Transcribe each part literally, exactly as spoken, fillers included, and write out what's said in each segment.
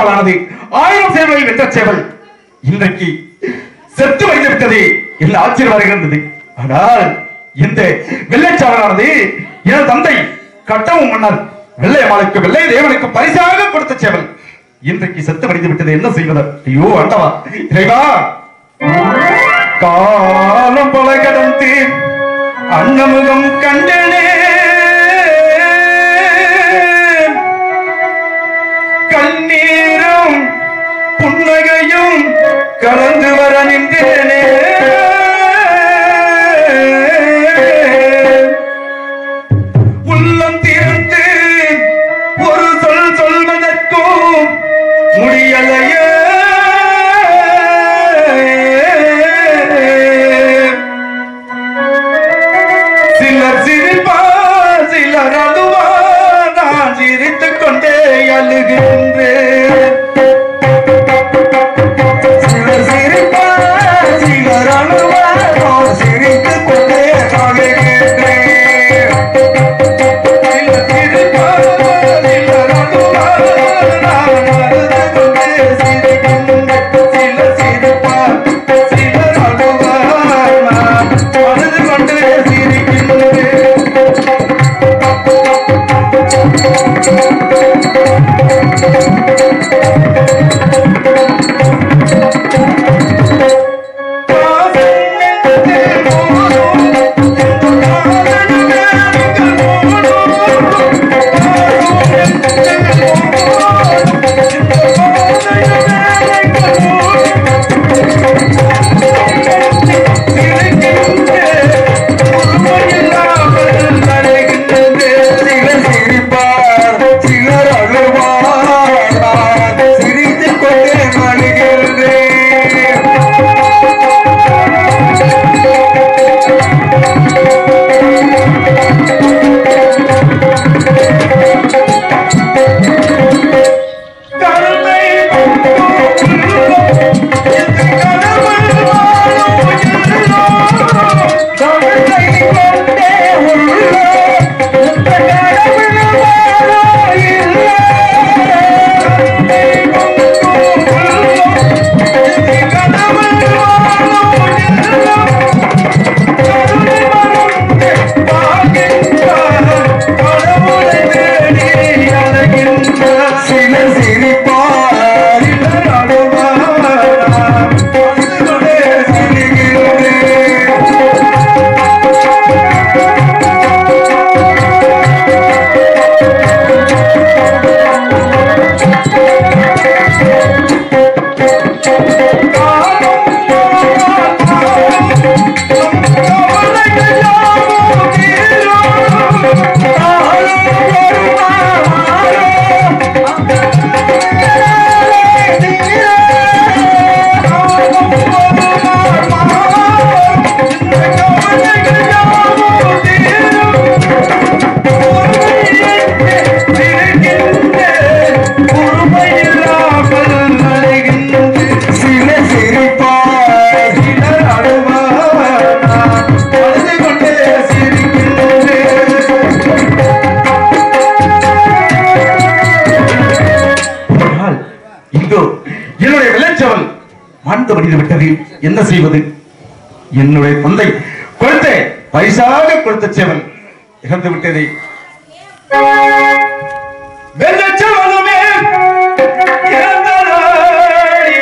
வெள்ளச்சாவலானது ஆயிரம் சேவலை வென்ற சேவல் இன்றைக்கு செத்து வைத்து விட்டது என்று ஆச்சரியம் வருகின்றது. ஆனால் இந்த வெள்ளச்சாவலானது எனது தந்தை கட்டவும் மன்னர் வெள்ளையம்மாளுக்கு வெள்ளை தேவனுக்கு பரிசாக கொடுத்த சேவல் இன்றைக்கு செத்து வடிந்து விட்டது. என்ன செய்வது? ஐயோ ஆண்டவா, இறைவா, காலம் போல கடந்து அன்னமுகம் கண்டனே, கண்ணீரும் புன்னகையும் கலந்து வர நின்றேனே, உள்ளம் திறந்து ஒரு சொல் சொல்வதற்கும் முடியலையே, சிலர் சிரிப்பார் சிலர் அழுவா, நான் சிரித்துக் கொண்டே அழுகின்றேன். சிலர் சிரிப்பார் சிலர் அழுவா, நான் சிரித்துக் கொண்டே அழுகின்றேன். சிலர் சிரிப்பார் சிலர் அழுவா, நான் அழுது கொண்டே சிரிக்கின்றேன். சிலர் சிரிப்பார் சிலர் அழுவா, நான் அழுது கொண்டே சிரிக்கின்றேன். விட்டது. என்ன செய்வது? என்னுடைய தந்தை கொடுத்த பரிசாக கொடுத்த சேவல் இறந்து விட்டது. வெள்ளச்சவலுமே இறந்ததாடி,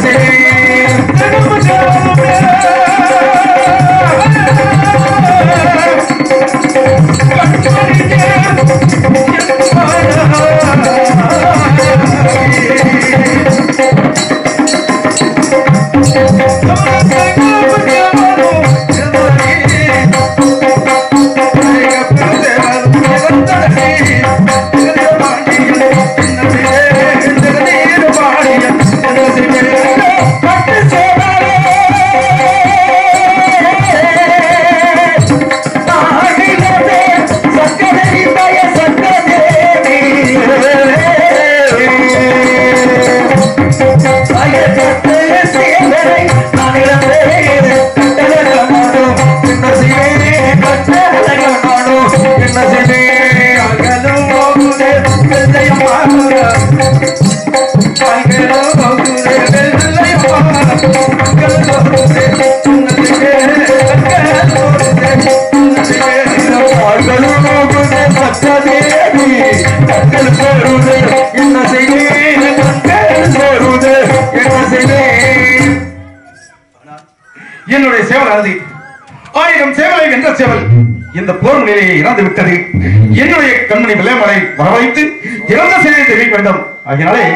என்னுடைய சேவலானது ஆயிரம் சேவலை வென்ற சேவல் இந்த போர் நிலையை இறந்து விட்டது. என்னுடைய கண்மணி விளையாமலை வரவைத்து இறந்த செய்தியை தெரிவிக்க வேண்டும். ஆகினாலே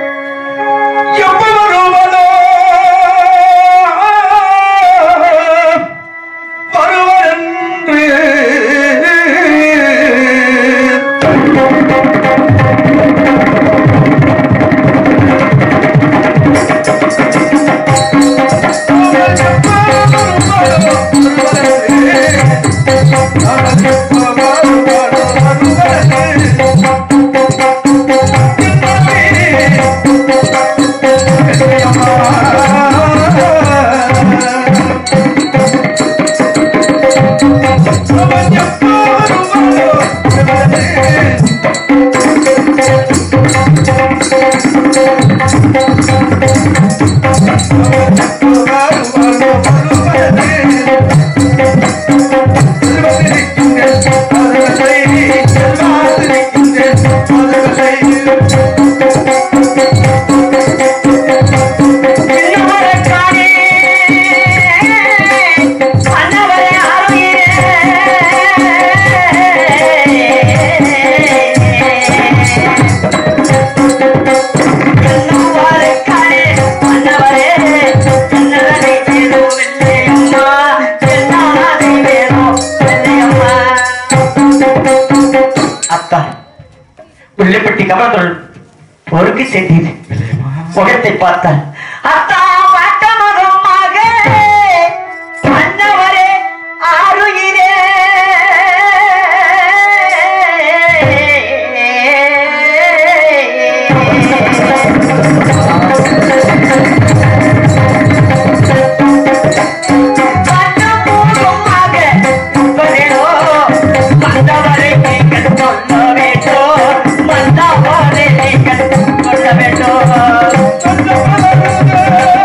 வருவதோ வருவரென்று வெள்ளிப்பட்டி கமலத்தோள் பொறுக்கு சென்றீர் முகத்தை பார்த்தால் அத்தா வட்டமகமாக மன்னவரே ஆறுயிரே Thank you.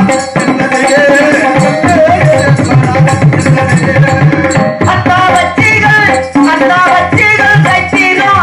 அத்தா வச்சிகள் அத்தா வச்சிகள் கைத்திரும்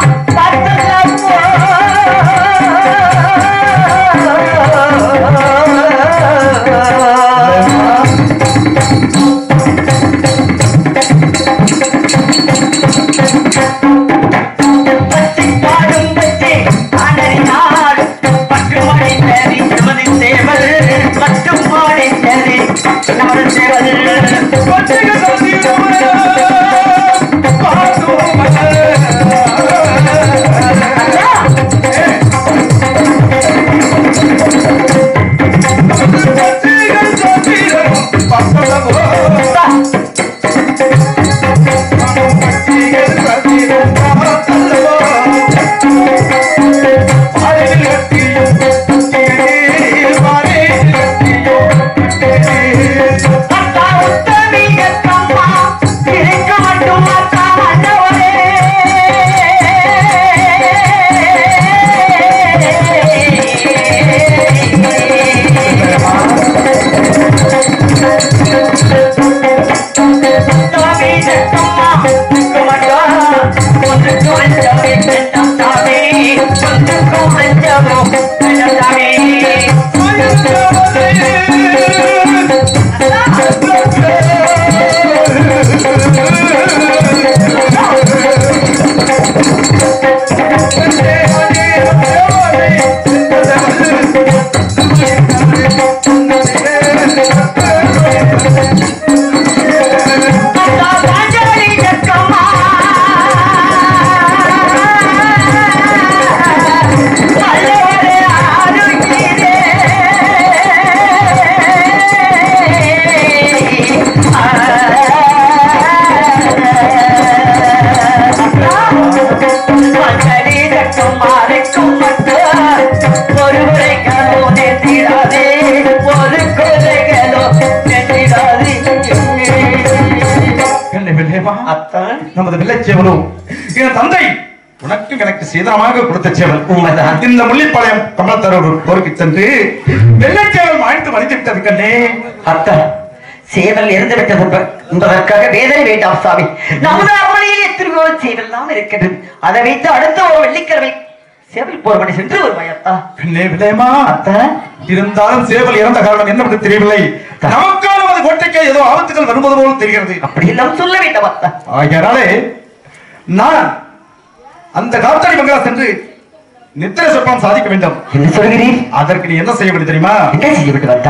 நமது வெள்ளைச்சேவலோ என் தந்தை உனக்கு எனக்கு சீதனமாக கொடுத்த சேவல் உண்மைதான். இந்த முள்ளிப்பாளையம் கமலத்தரவு போருக்கு சென்று வெள்ளைச்சேவல் வாழ்த்து வலித்து விட்டது கண்ணே. அத்தா சேவல் இறந்து விட்டது என்பதற்காக வேதனை வேண்டாம் சாமி. நமது அரண்மனையில் எத்தனையோ சேவல் தான் இருக்கின்றது. அதை வைத்து அடுத்த ஒரு வெள்ளிக்கிழமை சேவல் போர்வனை சென்று ஒரு மயத்தா கண்ணே விளையமா அத்தா. இருந்தாலும் சேவல் இறந்த காரணம் என்ன தெரியவில்லை. நமக்கான அது கோட்டைக்கு ஏதோ ஆபத்துகள் வருவது போல் தெரிகிறது. அப்படி எல்லாம் சொல்ல வேண்டாம் அத்தா. ஆகையாலே நான் அந்த காத்தாடி மங்களா சென்று நித்திரை சொப்பனம் சாதிக்க வேண்டும். என்ன சொல்கிறீர்? அதற்கு நீ என்ன செய்ய வேண்டும் தெரியுமா? என்ன செய்ய வேண்டும் அத்தா?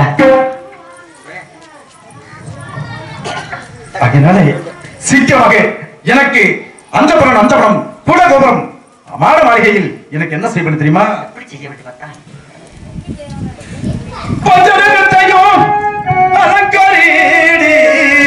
ஆகையாலே சீக்கிரமாக எனக்கு அந்த புறம் அந்த புறம் கூட கோபுரம் மாட மாளிகையில் எனக்கு என்ன செய்ய வேண்டும் தெரியுமா? எப்படி செய்ய வேண்டும் அத்தா? பஞ்சரத்தையும் அலங்கரீடி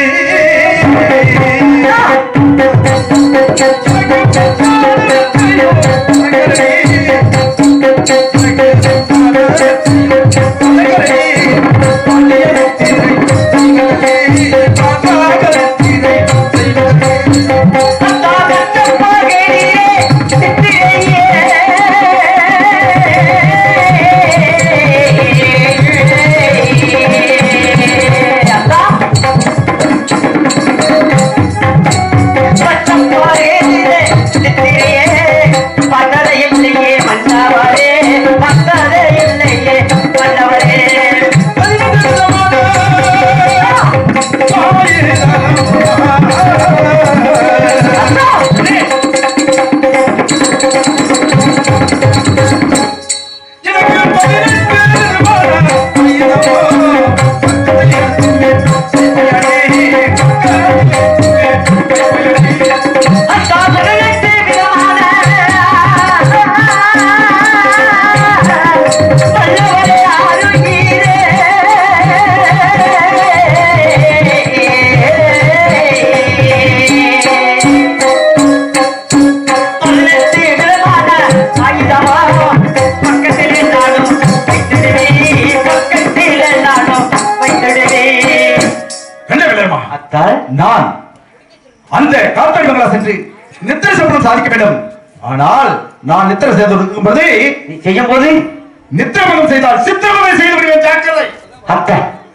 நான் அந்த காத்தாடி மங்களா சென்று நித்திரை சொப்பனம் சாதிக்க வேண்டும். ஆனால் நான் நித்திரை செய்து நீ செய்யும் போது நித்திரமணம் செய்தால் சித்திரவதை செய்து விடுவேன். ஜாக்கிரதை. அத்தா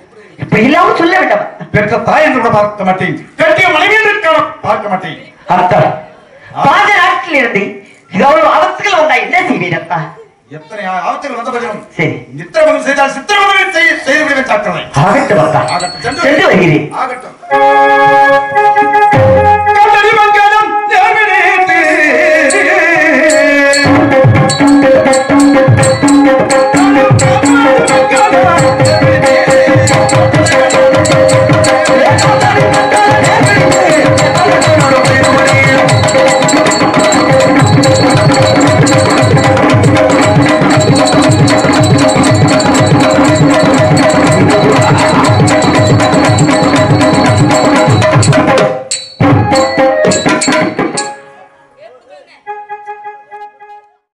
இப்படி இல்லாமல் சொல்ல வேண்டாம். பெற்ற தாய் என்று கூட பார்க்க மாட்டேன், கட்டிய மனைவி என்று காண- பார்க்க மாட்டேன். அர்த்தம் பாஞ்ச நாட்டில் இருந்து எவ்வளவு அவஸ்தைகள் வந்தா என்ன செய்வீர் அத்தா? எத்தனை ஆபத்துகள் வந்த போதிலும் சரி நித்திரபதம் செய்தால் சித்திரபதம் செய்து விடுவேன் டாக்டரை. ஆகட்டும் அத்தா, ஆகட்டும், சென்று சென்று வருகிறேன். ஆகட்டும்.